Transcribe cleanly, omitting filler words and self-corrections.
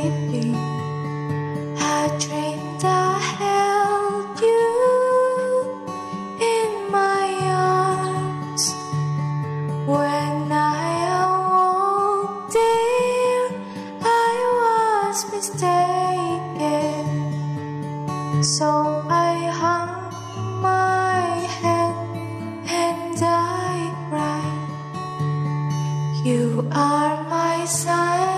sleeping, I dreamed I held you in my arms. When I awoke, dear, I was mistaken. So I hung my head and I cried. You are my sun.